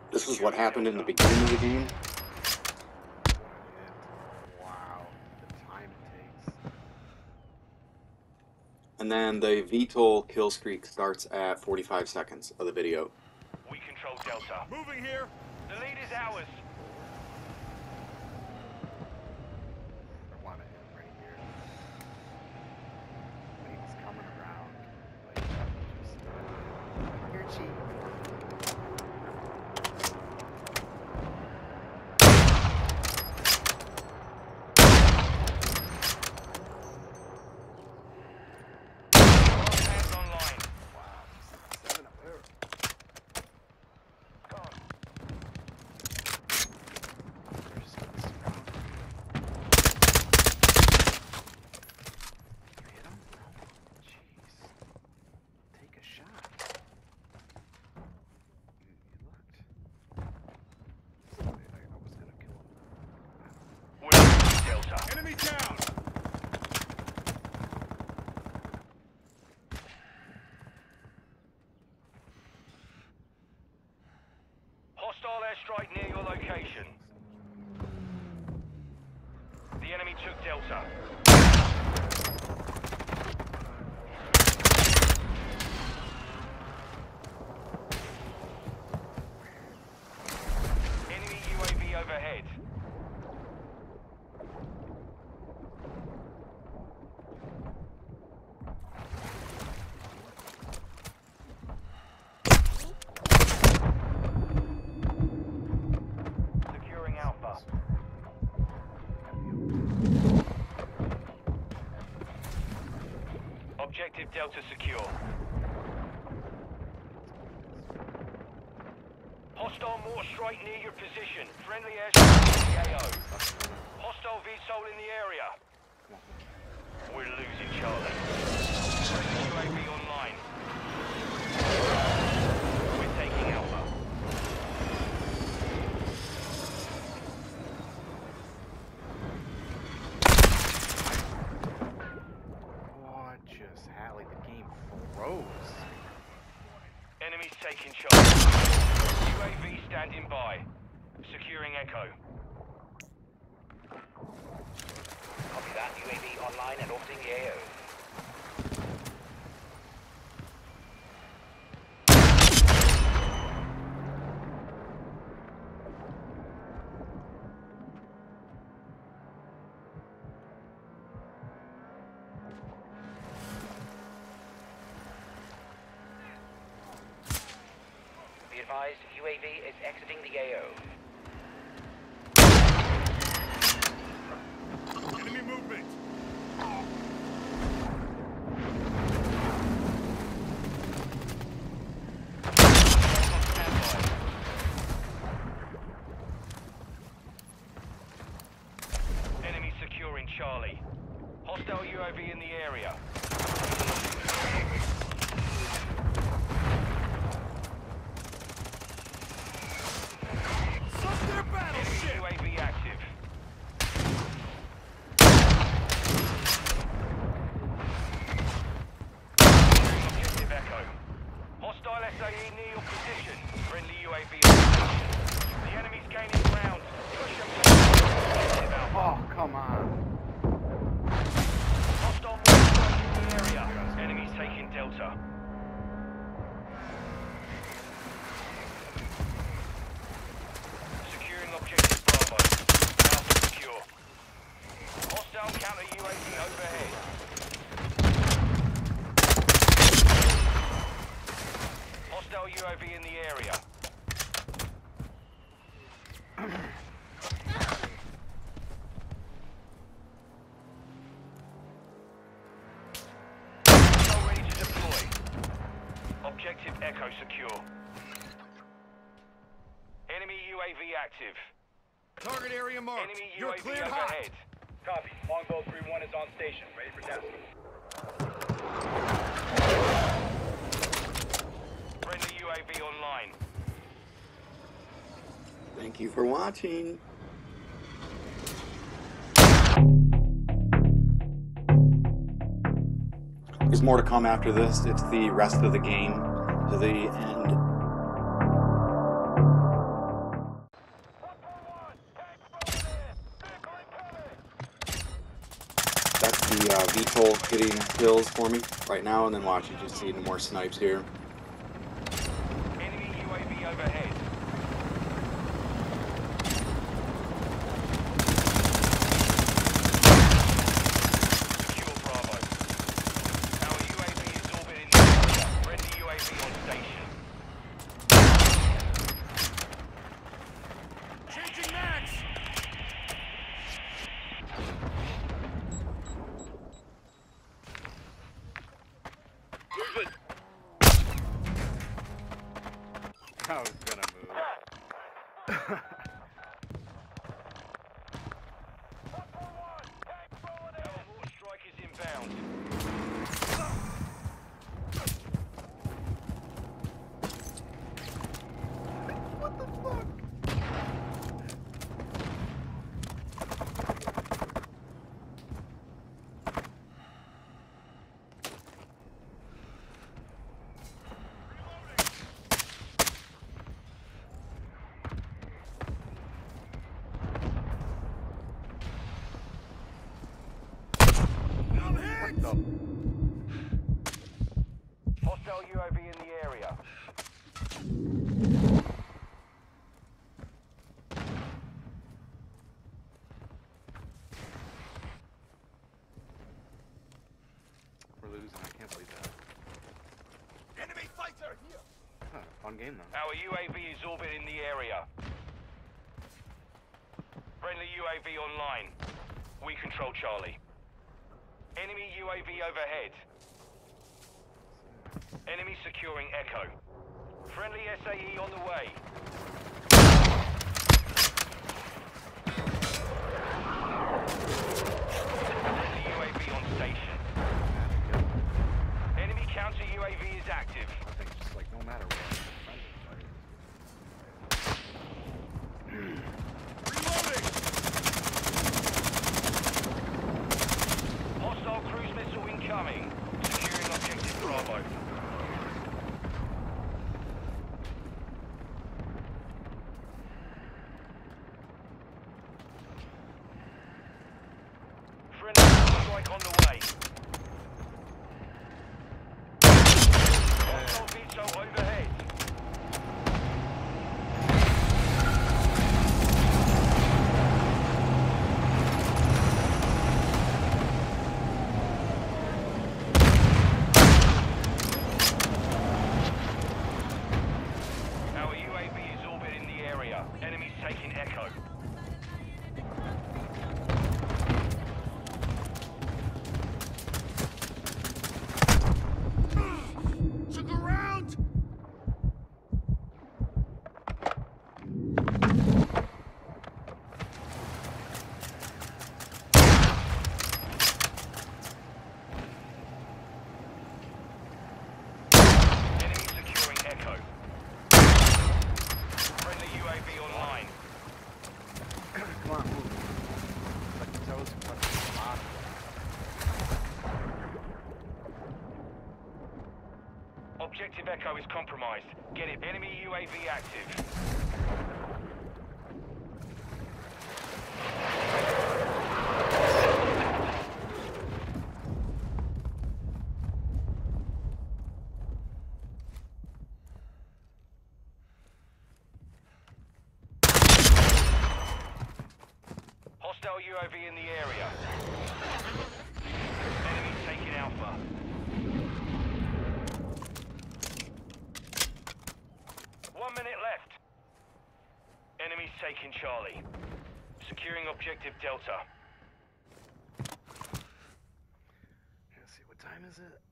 This is what happened in the beginning of the game. Wow, the time it takes. And then the VTOL kill streak starts at 45 seconds of the video. We control Delta. Moving here. The lead is ours. I want to hit him right here. When he was coming around, like just your cheek. Hands online. Wow, 7 up there. They're just getting surrounded. Hit him? Jeez. Take a shot. He looked. I was gonna kill him. We're losing Delta. Enemy down. Hostile airstrike near your location. The enemy took Delta. Enemy UAV overhead. Securing Alpha. Objective Delta secure. Hostile mortar strike near your position. Friendly airstrike in the AO. Hostile VSOL in the area. We're losing Charlie. UAV online. We're taking Alpha. What just happened? Like the game froze. Enemies taking Charlie. UAV standing by. Securing Echo. Copy that. UAV online and orbiting the AO. Be advised, UAV is exiting the AO. Enemy movement. On standby. Enemy securing Charlie. Hostile UAV in the area. Suck their Enemy battleship. UAV active. Objective Echo. Hostile SAE near your position. Friendly UAV on station. The enemy's gaining ground. Push them to Objective Alpha. Oh, come on. Hostile mortar strike in the area. Enemies taking Delta. Securing objective Bravo. Alpha secure. Hostile counter UAV overhead. Hostile UAV in the area. Hostile ready to deploy. Objective Echo secure. Enemy UAV active. Target area marked. Enemy You're UAV cleared hot. overhead. Copy. Longbow 3-1 is on station, ready for tasking. Friendly UAV online. Thank you for watching. There's more to come after this. It's the rest of the game to the end. VTOL getting kills for me right now, and then watch, you just see more snipes here. Enemy UAV overhead. Secure Bravo. Our UAV is orbiting the area. Friendly UAV on station. Changing max! Movement. I was gonna move. Our mortar strike is inbound. What the fuck? What the? Hostile UAV in the area. We're losing. I can't believe that. Enemy fighter here! Huh, fun game though. Our UAV is orbiting the area. Friendly UAV online. We control Charlie. Enemy UAV overhead. Enemy securing Echo. Friendly SAE on the way. Friendly UAV on station. Enemy counter UAV is active. I think just like no matter what. Reloading! Hostile cruise missile incoming. Securing objective Bravo. Friendly strike on the way. Hostile VTOL overhead. Our UAV is orbiting the area. Enemies taking Echo. Took a round! Enemy securing Echo. Friendly UAV online. Come on, move. Like the toes and touch the bottom. Objective Echo is compromised. Get it. Enemy UAV active. Hostile UAV in the area. Enemy taking Alpha. One minute left. Enemies taking Charlie. Securing objective Delta. Let's see, what time is it?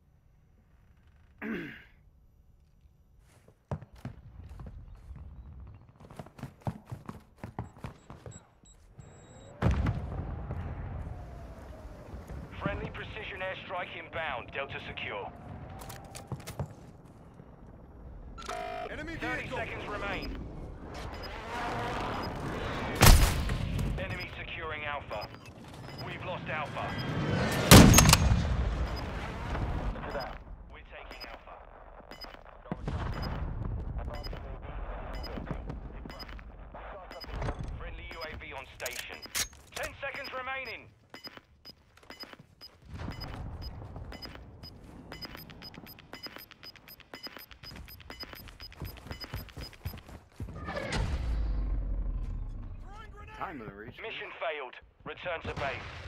Friendly precision airstrike inbound. Delta secure. Enemy 30 vehicle! seconds remain. Enemy securing Alpha. We've lost Alpha. We're taking Alpha. Friendly UAV on station. 10 seconds remaining. Time to reach. Mission failed. Return to base.